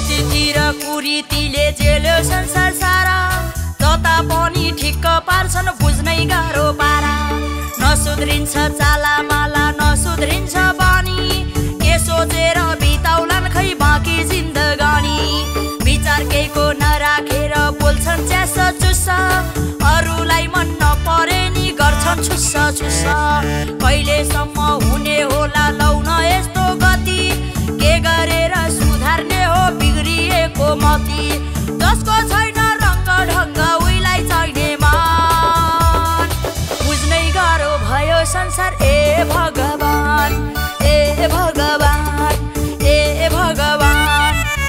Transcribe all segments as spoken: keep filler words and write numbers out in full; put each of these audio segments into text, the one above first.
यतितिर कुरीतिले जेल्यो संसार सारा जता पनि ठिक्क पार्छन् बुझ्नै गाह्रो पारा नसुध्रिन्छ चाला माला नसुध्रिन्छ बानी के सोचेर बिताउलान् खै बाँकी जिन्दगानी विचार केहीको नराखेर बोल्छन् च्यास चुस्स अरूलाई मन नपरे नि गर्छन् छुस्स छुस्स कहिलेसम्म हुने होला लौन यस्तो गति के गरेर सुधार्ने हो बिग्रिएको मति जसको छैन रङ्ग ढङ्ग उइलाई चाहिने मान बुझ्नै गाह्रो भयो संसार ए भगवान ए भगवान ए भगवान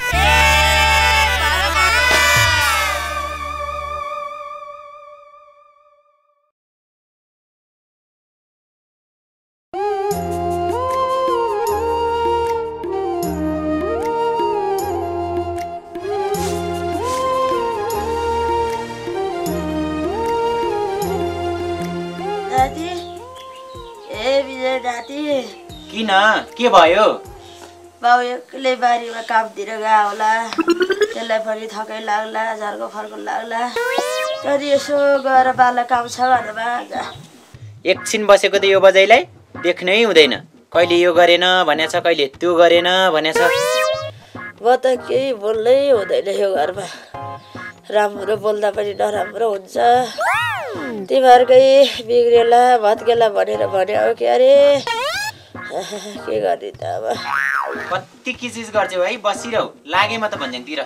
किन के भयो बाउ एक्लै बारीमा कामतिर गयो होला त्यसलाई पनि थकै लाग्ला झर्को फर्को लाग्ला कति यसो गएर बाला काम छ भनेर एकछिन बसेको त यो बजाइलाई देख्नै हुँदैन कहिले यो गरेन भनेछ कहिले त्यो गरेन भनेछ म त केही बोल्नै हुँदैन यो घरमा राम्रो बोल्दा पनि नराम्रो हुन्छ तिमीहरूकै बिग्रेला भत्केला भनेर भन्यो के अरे के गर्ने त अब कति किसिस गर्छौ है बसिरहौ लागे म त भन्ज्याङतिर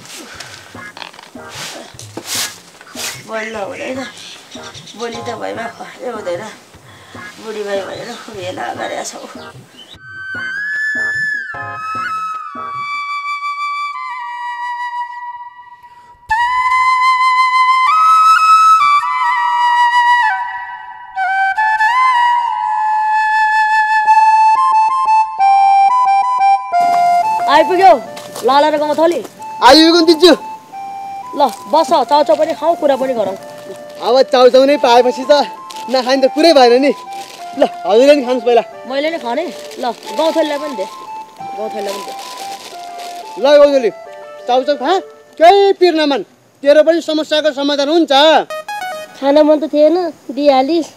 बोल्न हुँदैन बोली त भइमा खर्दै हुँदैन बुढी भाइ भनेर भेला गरेका छौ आइपुग्यो लाला र गौँथली आइपुग्यो दिन्छु ल बस चाउचाउ पनि खाऊ कुरा पनि गरौँ अब चाउचाउ नै पाएपछि त नखाने त कुरै भएन नि ल हजुरले नि खानुहोस् पहिला मैले नै खाने ल गौँथलीलाई पनि दे गौँथलीलाई पनि दे ल गौँथली चाउचाउ खा केही पिर नमान तेरो पनि समस्याको समाधान हुन्छ खाना मन त थिएन दिइहालिस्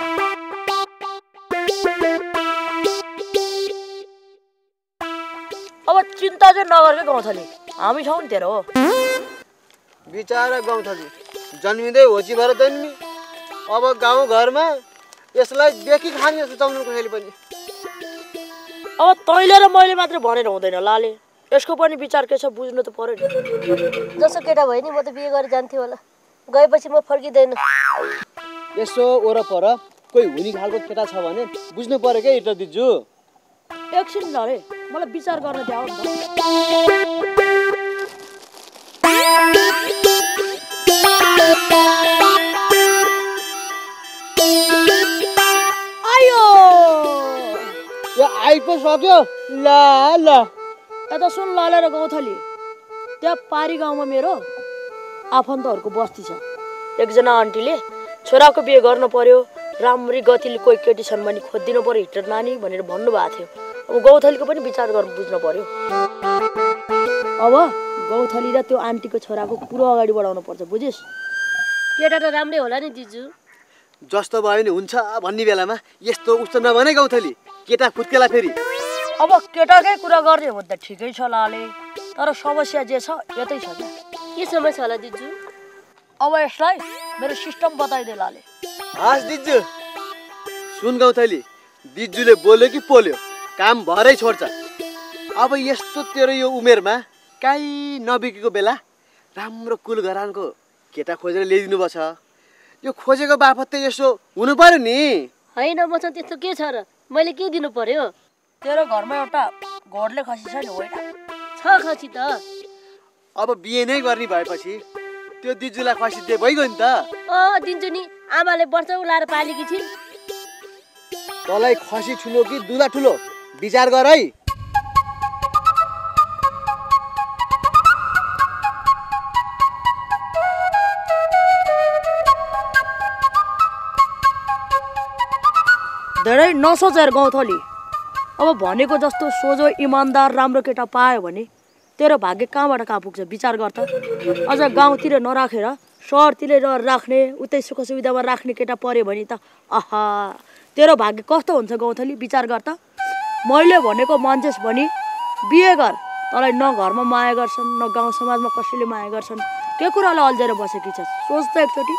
अब चिन्ता चाहिँ नगर्के गौँथली हामी छौँ नि तेरो बिचारा गौँथली जन्मिँदै होची भएर जन्मी अब गाउँ घरमा यसलाई देखि खाने जस्तो चम्नुको खेली पनि अब तैँले र मैले मात्र भनेर हुँदैन लाले यसको पनि विचार के छ बुझ्नु त पर्यो नि जसो केटा भयो नि म त बिहे गरेर जान्थेँ होला गएपछि म फर्किँदैन यसो वरपर कोही हुने खालको केटा छ भने बुझ्नु पर्यो क्या इटर दिजु एकछिन ल रे मलाई विचार गर्न द्याऊ नि आयो यो आइपो सक्यो ल ल यता सुन लालेर गौँथली त्यहाँ पारी गाउँमा मेरो आफन्तहरूको बस्ती छ एकजना आन्टीले छोराको बिहे गर्नु पर्यो राम्ररी गतिले कोही केटी छन् भने खोजिदिनु पर्यो हिटर नानी भनेर भन्नुभएको थियो अब गौँथलीको पनि विचार गर्नु बुझ्नु पर्यो अब गौँथली र त्यो आन्टीको छोराको पुरो अगाडि बढाउनु पर्छ बुझिस् केटा त राम्रै होला नि दिजु जस्तो भयो नि हुन्छ भन्ने बेलामा यस्तो उस्तो नभने गौँथली केटा फुत्केला फेरि अब केटाकै कुरा गर्ने हो त ठिकै छ लाले तर समस्या जे छ यतै छ क्या के समस्या होला दिजु अब यसलाई मेरो सिस्टम बताइदे लाले हास दिजु सुन गौँथली दिजुले बोल्यो कि पोल्यो काम भरै छोड्छ अब यस्तो तेरो यो उमेरमा काहीँ नबिकेको बेला राम्रो कुल घरानको केटा खोजेर ल्याइदिनु पर्छ यो खोजेको बापत त यसो हुनु पर्यो नि होइन मसँग त्यस्तो के छ र मैले के दिनु पर्यो तेरो घरमा एउटा घोडले खसी छ नि होइन छ खसी त अब बिहे नै गर्ने भएपछि त्यो दिजुलाई खसी दिए भइगयो नि त अँ दिन्छु नि आमाले वर्षौ लाएर पालेकी छिन् तँलाई खसी ठुलो कि दुला ठुलो विचार गर है धेरै नसोचेर गौँथली अब भनेको जस्तो सोझो इमान्दार राम्रो केटा पायो भने तेरो भाग्य कहाँबाट कहाँ पुग्छ विचार गर त। अझ गाउँतिर नराखेर सहरतिर राख्ने उतै सुख सुविधामा राख्ने केटा पर्यो भने त आहा तेरो भाग्य कस्तो हुन्छ गौँथली विचार गर त। मैले भनेको मान्छेस् भने बिहे गर, तँलाई न घरमा माया गर्छन् न गाउँ समाजमा कसैले माया गर्छन्, के कुरालाई अल्झेर बसेकी छस् सोच त एकचोटि।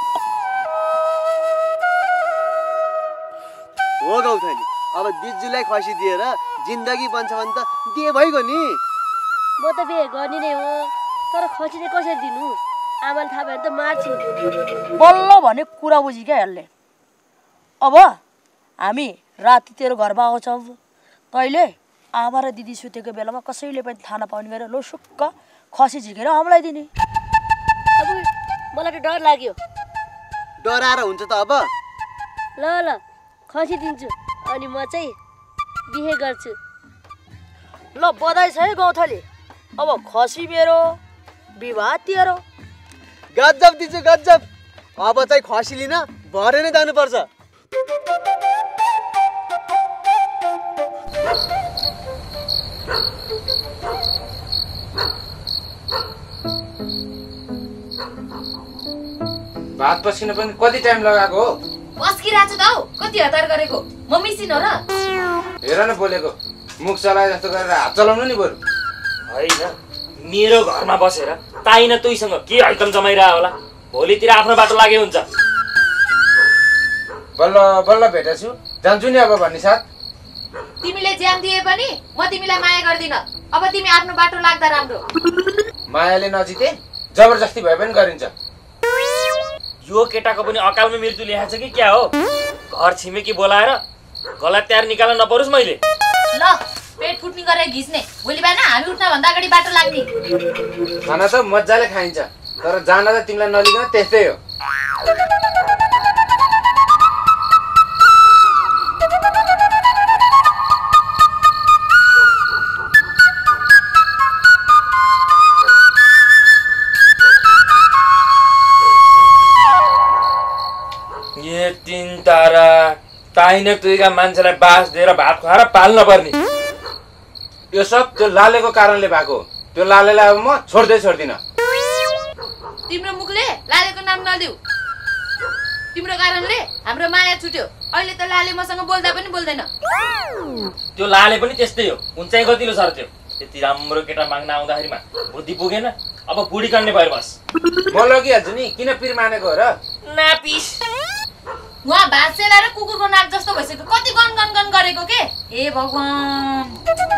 हो गौथली, अब दिजुलाई खसी दिएर जिन्दगी बन्छ भने त दिए भइगयो नि। म त बिहे गर्ने नै हो, तर खसी चाहिँ कसरी दिनु, आमाले थाहा भयो भने त मार्छु। बल्ल भने कुरा बुझी क्या यसले। अब हामी राति तेरो घरमा आउँछौँ, तैँले आमा र दिदी सुतेको बेलामा कसैले पनि थाहा नपाउने गरेर लो सुक्क खसी झिकेर हामीलाई दिने। अब मलाई त डर लाग्यो। डराएर हुन्छ त अब। ल ल खसी दिन्छु अनि म चाहिँ बिहे गर्छु। ल बधाई छ है गौँथली, अब खसी मेरो विवाह तेरो। गजब दिजु गजब, अब चाहिँ खसी लिन भरे नै जानुपर्छ। भात पस्किन पनि कति टाइम लगाएको हो? पस्किरहेको छु त हौ, कति हतार गरेको म मिसिन हो र। हेर न बोलेको, मुख चलाए जस्तो गरेर हात चलाउनु नि बरु। होइन मेरो घरमा बसेर ताई न तुईसँग के आइटम जमाइरह होला, भोलितिर आफ्नो बाटो लागे हुन्छ। बल्ल बल्ल भेटेछु, जान्छु नि अब भन्ने साथ। तिमीले ज्यान दिए पनि म तिमीलाई माया गर्दिन, अब तिमी आफ्नो बाटो लाग्दा राम्रो। मायाले नजिते जबरजस्ती भए पनि गरिन्छ। यो केटाको पनि अकालमा मृत्यु ल्याएको छ कि क्या हो? घर छिमेकी बोलाएर गलत तयार निकाल्न नपरोस् मैले। ल पेट फुट्ने गरेर घिच्ने, भोलि बिहान हामी उठ्नभन्दा अगाडि बाटो लाग्ने। खाना त मजाले खाइन्छ, तर जान त तिमीलाई नलिकन त्यस्तै हो। ये तीन तारा ताइने तुईका मान्छेलाई बास दिएर भात खुवाएर पाल्न पर्ने। यो सब त्यो लालेको कारणले भएको। त्यो लालेलाई अब म छोड्दै छोड्दिन। तिम्रो मुखले लालेको नाम नदेऊ, तिम्रो कारणले हाम्रो माया छुट्यो। अहिले त लाले मसँग बोल्दा पनि बोल्दैन। त्यो लाले पनि त्यस्तै हो, उन्चाइ गतिलो सर त्यो। त्यति राम्रो केटा माग्न आउँदाखेरिमा बुद्धि पुगेन, अब बुढी कन्ने भयो बस। म लगिहाल्छु नि, किन पिर मानेको हो र? नापिस उहाँ भात सेलाएर कुकुरको नाक जस्तो भइसक्यो, कति गन गन गन गरेको के। हे भगवान,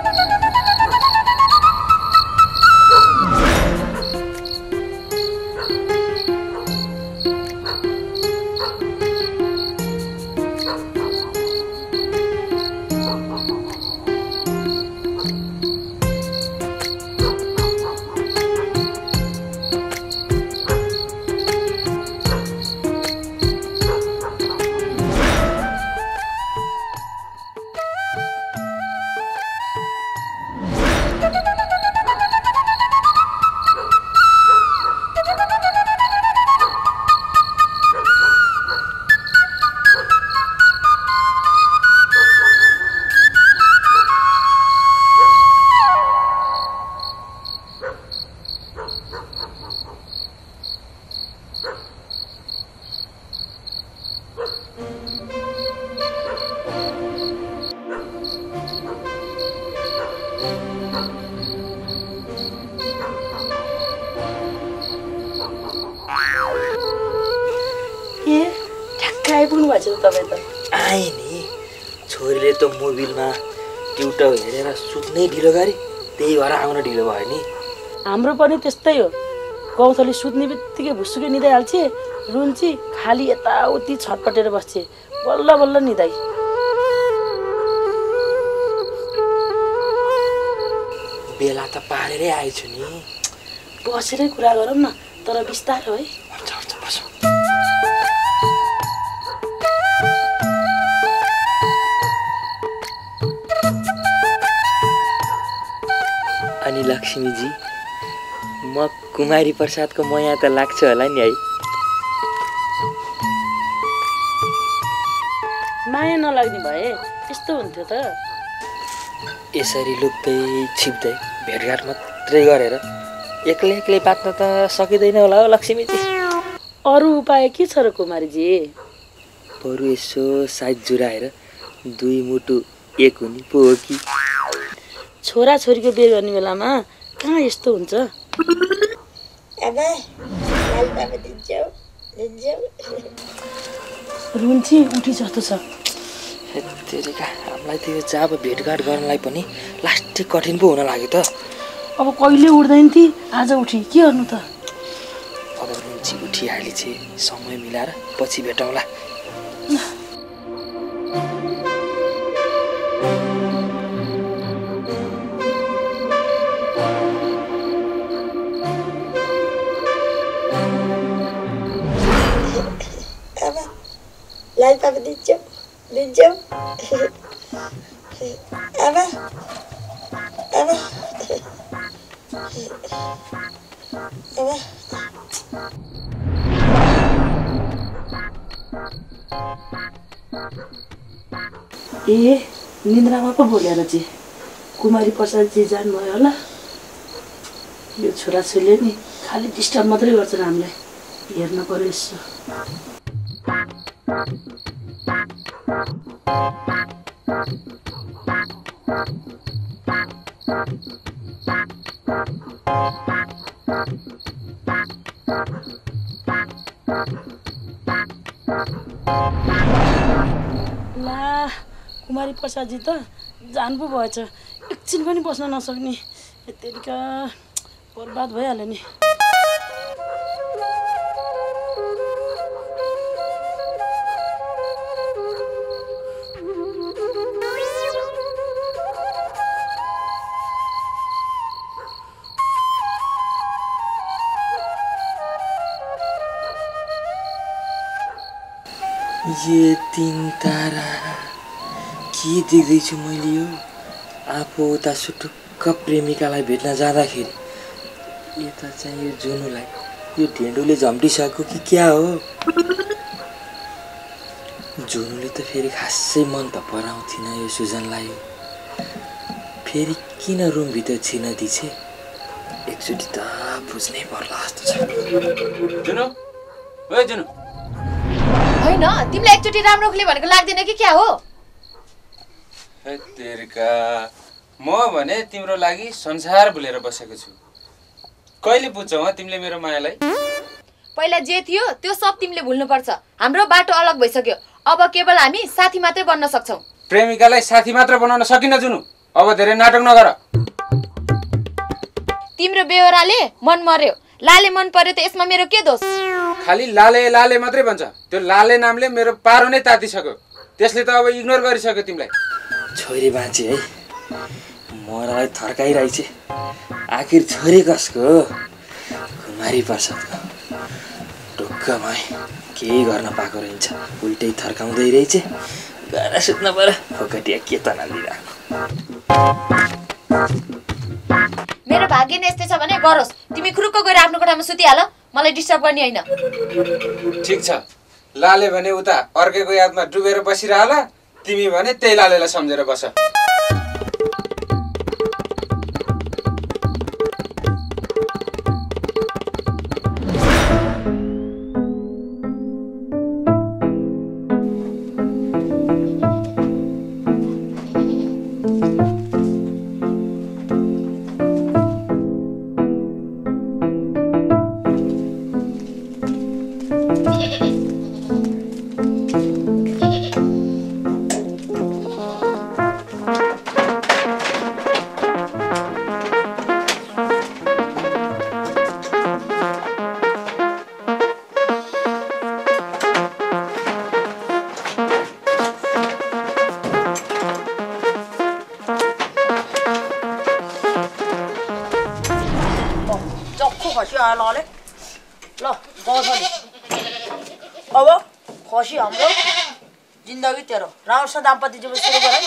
आइपुग्नु भएको छ तपाईँ त। आएँ नि, छोरीले त मोबिलमा ट्युटर हेरेर सुत्नै ढिलो गरे, त्यही भएर आउन ढिलो भयो नि। हाम्रो पनि त्यस्तै हो, गौँथली सुत्ने बित्तिकै भुसुकै निदाइहाल्छे, रुन्ची खाली यताउति छटपटेर बस्छे, बल्ल बल्ल निदाइ। बेला त पारेरै आएछु नि, बसेरै कुरा गरौँ न, तर बिस्तारो है। हुन्छ हुन्छ बसौँ। अनि लक्ष्मीजी, म कुमारी प्रसादको मया त लाग्छ होला नि है? माया नलाग्ने भए यस्तो हुन्थ्यो त। यसरी लुक्दै छिप्दै भेटघाट मात्रै मात्रै गरेर एक्लै एक्लै बाँच्न त सकिँदैन होला हो लक्ष्मीजी। अरू उपाय के छ र कुमारीजी? बरु यसो साइज जुराएर दुई मुटु एक हुने पो हो कि। छोराछोरीको बिहे गर्ने बेलामा कहाँ यस्तो हुन्छ? रुन्ची उठी जस्तो छ। तेरिका हामीलाई त्यो जब भेटघाट गर्नलाई पनि लास्टै कठिन पो हुन लाग्यो त। अब कहिले उठ्दैन ती आज उठी के गर्नु त? अब रुन्ची उठिहाली छे समय मिलाएर पछि भेटौँला। लाल पापा दिन्छु दिन्छु आमा आमा आमा ए निन्द्रामा पो बोलेर चाहिँ कुमारी प्रसादजी जानुभयो होला। यो छोराछोरीले नि खालि डिस्टर्ब मात्रै गर्छन् हामीलाई, हेर्न पर्यो यसो। ला कुमारी प्रसादजी त जानु पो भएछ, एकछिन पनि बस्न नसक्ने। त्यतिका बर्बाद भइहाल्यो नि। ये तीन तारा के देख्दैछु मैले यो? आफू उता सुटुक्क प्रेमिकालाई भेट्न जाँदाखेरि यता चाहिँ यो जुनुलाई यो ढेँडोले झम्टिसक्यो कि क्या हो? जुनुले त फेरि खासै मन त पराउँथिन यो सुजनलाई। फेरि किन रुमभित्र छिर्न दिछे? एकचोटि त बुझ्नै पर्ला जस्तो छ। जुनु ओए जुनु होइन तिमीलाई एकचोटि राम्रो खुले भनेको लाग्दैन कि क्या हो? तेरिका म भने तिम्रो लागि संसार भुलेर बसेको छु। कहिले बुझ्छौ ह तिमीले मेरो मायालाई? पहिला जे थियो त्यो सब तिमीले भुल्नुपर्छ। हाम्रो बाटो अलग भइसक्यो, अब केवल हामी साथी मात्रै बन्न सक्छौं। प्रेमिकालाई साथी मात्र बनाउन सकिन जुनु, अब धेरै नाटक नगर। तिम्रो बेहोराले मन मर्यो, लाले मन पर्यो त यसमा मेरो के दोष? खाली लाले लाले मात्रै भन्छ, त्यो लाले नामले मेरो पारो नै तातिसक्यो। त्यसले त अब इग्नोर गरिसक्यो तिमीलाई। छोरी बाँचे है, मरलाई थर्काइरहेछ। आखिर छोरी कसको? कुमारी प्रसादको। ढुक्क भए केही गर्न पाएको रहन्छ, उल्टै थर्काउँदै रहेछ। गएर सुत्न पर्यो, फोकटिया के तना दिइराख्नु। मेरो भाग्य नै यस्तै छ भने गरोस्। तिमी खुरुक्क गएर आफ्नो कोठामा सुतिहाल, मलाई डिस्टर्ब गर्ने होइन। ठीक छ, लाले भने उता अर्केको यादमा डुबेर बसिरहला, तिमी भने त्यही लालेलाई सम्झेर बस। अब खसी हाम्रो जिन्दगी तेरो राम्रोसँग दाम्पत्य जीवन सुरु गर।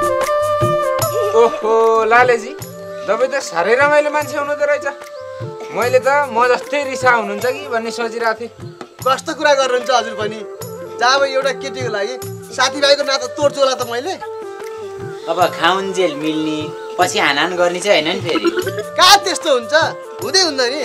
ओहो लालेजी, तपाईँ त साह्रै रमाइलो मान्छे हुनुहुँदो रहेछ। मैले त म जस्तै रिसा हुनुहुन्छ कि भन्ने सोचिरहेको थिएँ। कस्तो कुरा गर्नुहुन्छ हजुर पनि? जब एउटा केटीको लागि साथीभाइको नाता तोड्छु होला त मैले। अब खाउन्जेल मिल्ने पछि हानाहान गर्ने चाहिँ होइन नि फेरि। कहाँ त्यस्तो हुन्छ? हुँदै हुँदैन नि।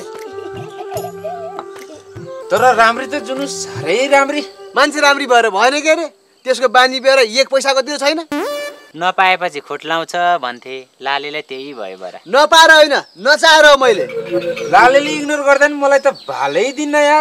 तर राम्री त जुनु साह्रै राम्री। मान्छे राम्री भएर भएन के अरे? त्यसको बानी बेहोरा एक पैसाको दियो छैन। नपाएपछि खोट लाउँछ भन्थे, लालेलाई त्यही भयो बरा। नपाएर होइन नचाहेर हो मैले। लालेले इग्नोर गर्दा नि मलाई त भालै दिन्न यार।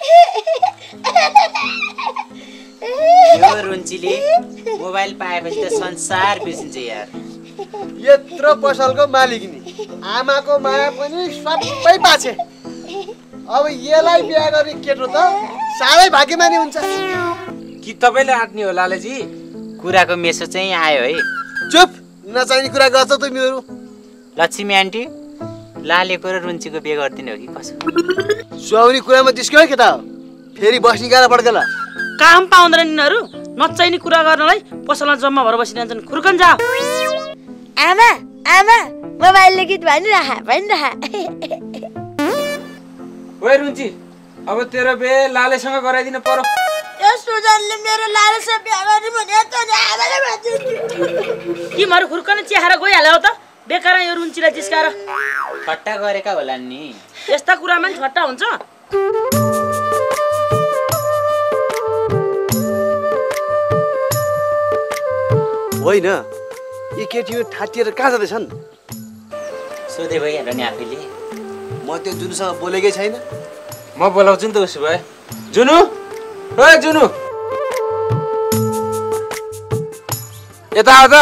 यो रुन्चीले मोबाइल पाएपछि त संसार बिर्सिन्छ यार। यत्रो पसलको मालिक नि आमाको माया पनि सबै पाछे। अब यसलाई बिहा गर्ने केटो त साह्रै भाग्यमानी हुन्छ। कि तपाईँले आँट्ने हो लालेजी? कुराको मेसो चाहिँ आयो है। चुप, नचाहिने कुरा गर्छ तिमीहरू। लक्ष्मी आन्टी, लालेको र रुन्चीको बिहे गरिदिने हो कि कसो? सुहाउने कुरामा जिस्क्यो केटा हो, फेरि बस्ने गाह्रो पड्केला। काम पाउँदैन यिनीहरू, नचाहिने कुरा गर्नलाई पसलमा जम्मा भएर बसिरहन्छन्। खुर्कन जा। आमा आमा मोबाइलले गीत भनिरह भनिरह। ओए रुन्ची, अब तेरो बिहे लालेसँग गराइदिनु पर्यो। यो सुजनले मेरो लालेसँग बिहा गर्ने भने त नि आमाले भन्छ। तिमीहरू खुर्कन चिहाएर गइहाल्यो त बेकार यो रुन्चीलाई जिस्काएर। ठट्टा गरेका होला नि। यस्ता कुरामा नि ठट्टा हुन्छ? होइन, यी केटीहरू ठाटिएर कहाँ जाँदैछन्? सोधे भइहाल्यो नि आफैले। म त्यो जुनुसँग बोलेकै छैन। म बोलाउँछु नि त उसो भए। जुनु, ओए जुनु, यता आऊ त।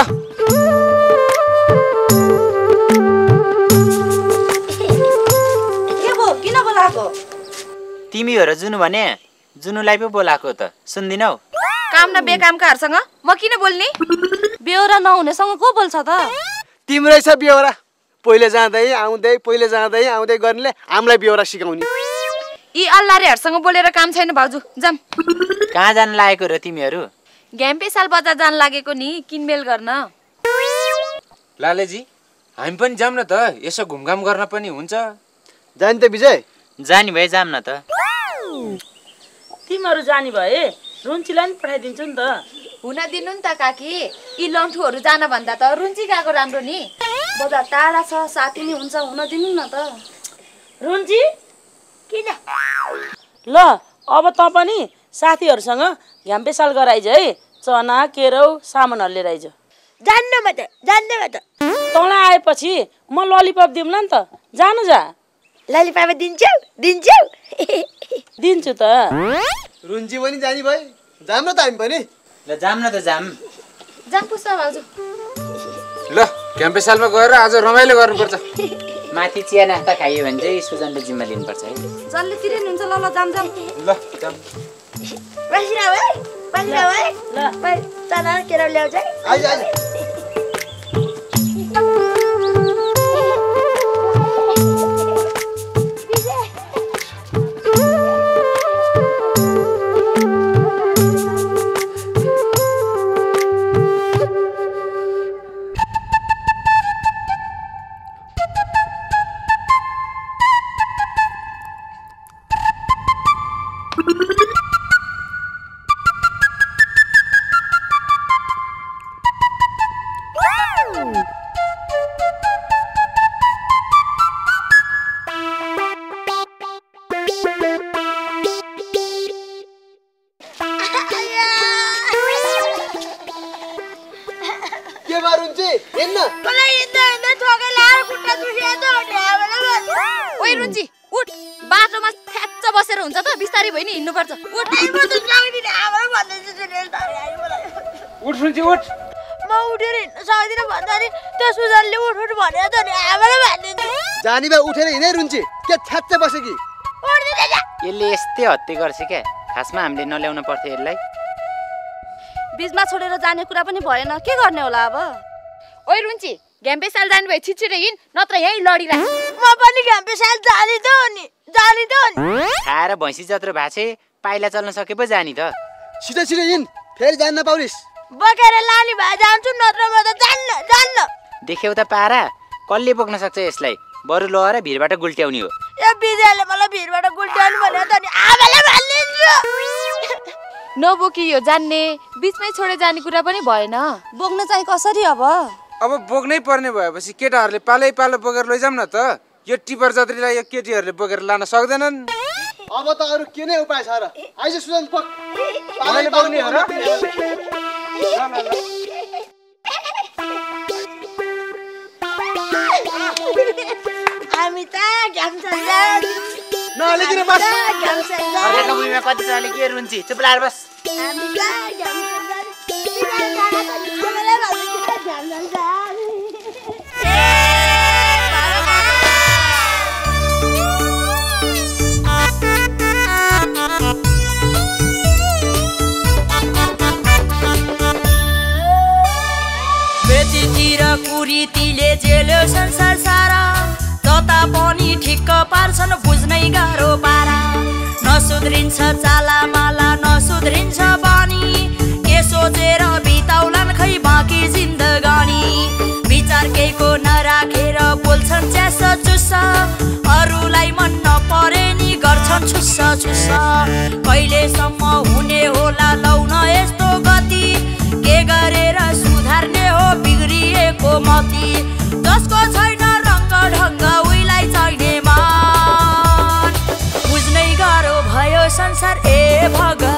के भो, किन बोलाएको? तिमीहरू जुनु भने जुनुलाई पो बोलाएको त, सुन्दिनौ? काम न बेकामकाहरूसँग म किन बोल्ने? बेहोरा नहुनेसँग को बोल्छ त? तिम्रै छ बेहोरा। पहिले जाँदै आउँदै पहिले जाँदै आउँदै गर्नेले हामीलाई बेहोरा सिकाउने। यी अल्लारेहरूसँग बोलेर काम छैन भाउजू, जाम। कहाँ जान लागेको र तिमीहरू? घ्याम्पेसाल बजार जान लागेको नि किनमेल गर्न। लालेजी, हामी पनि जाम न त, यसो घुमघाम गर्न पनि हुन्छ। जाने त विजय? जानी भए जाम न त। तिमीहरू जाने भए रुन्चीलाई नि पठाइदिन्छु नि त। हुन दिनु नि त काकी, यी लन्ठुहरू जान भन्दा त रुन्ची गएको राम्रो नि। बजार टाढा छ, साथी नि हुन्छ, हुन दिनु न त। रुन्ची किन? ल अब त पनि साथीहरूसँग घ्याम्पेसाल गराइज है। चना केरौ सामानहरू लिएर आइज। जान्न म त, जान्न म त। तँलाई आएपछि म ललिपप दिउँला नि त, जानु जा। ललिपप दिन्छौ दिन्छौ? दिन्छु त। रुन्ची पनि जाने भए जाम न त हामी पनि। ल जाम न त जाम। जाम पुस्ता भाउजू। ल क्याम्पेसालमा गएर आज रमाइलो गर्नुपर्छ। माथि चिया नास्ता खाइयो भने चाहिँ सुजनले जिम्मा लिनुपर्छ है। जसले तिरिनुहुन्छ ल ल जाम जाम। ल जाम। बसिरह है, बसिरह है। ल चना केरा ल्याउँछ है। आइज आइज। ओइ रुन्ची, उठ। बाटोमा थ्याच्च बसेर हुन्छ त, बिस्तारै भइ नि हिँड्नुपर्छ। उठ। उठ रुन्ची उठ। म उठेर हिँड्न सक्दिनँ भन्दा नि त्यो सुजनले उठ उठ भनेर त नि आमाले भनिदिन्छ। जानी बा उठेर हिँडे रुन्ची, के थ्याच्च बसे कि? यसले यस्तै हत्ते गर्छ क्या। खासमा हामीले नल्याउनु पर्थ्यो यसलाई। बिचमा छोडेर जाने कुरा पनि भएन, के गर्ने होला अब? ओइ रुन्ची, घ्याम्पेसाल जानु भए छिटछिटो हिँड, नत्र यहीँ लडिरा। म पनि घ्याम्पेसाल जाने त हो नि, जाने त हो नि। खाएर भैँसी जत्रो भएको छ, पाइला चल्न सके पो जानी त। छिटो छिटो हिँड, फेरि जान्न नपाउलिस्। बोकेर लाने भए जान्छु, नत्र म त जान्न जान्न। देख्यौ त पारा, कसले बोक्न सक्छ यसलाई? बरु लहर भिरबाट गुल्ट्याउने हो। यो बिजुवाले मलाई भिरबाट गुल्ट्याउनु भन्यो त नि आमाले भनिदिन्छु। नबोकी यो जान्ने बिचमै छोडे जाने कुरा पनि भएन। बोक्न चाहिँ कसरी अब? अब बोक्नै पर्ने भएपछि केटाहरूले पालै पालो बोकेर लैजाउँ न त। यो टिपर जत्रीलाई यो केटीहरूले बोकेर लान सक्दैनन्। अब त अरू के नै उपाय छ र? आइज सुजन पक। मैले बोक्ने हो र? हामी त घाम चल्छ नअलिकन बस। घाम चल्छ अर्काको भुइँमा कति चले के रुन्ची चुप लाएर बस। हामी त घाम चल्छ आमाले भन्छ घाम चल्छ। बेटीतिर कुरीतिले जेल्यो संसार सारा जता पनि ठिक्क पार्छन् बुझ्नै गाह्रो पारा। नसुध्रिन्छ चाला माला नसुध्रिन्छ बानी के सोचेर बिताउलान् खै बाँकी जिन्दगानी। विचार केहीको नराखेर बोल्छन् च्यास चुस्स अरूलाई मन नपरे नि गर्छन् छुस्स छुस्स। कहिलेसम्म हुने होला लौन यस्तो गति के गरेर सुधार्ने हो बिग्रिएको मती। जसको छैन रङ्ग ढङ्ग उइलाई चाहिने मान बुझ्नै गाह्रो भयो संसार ए भगवान।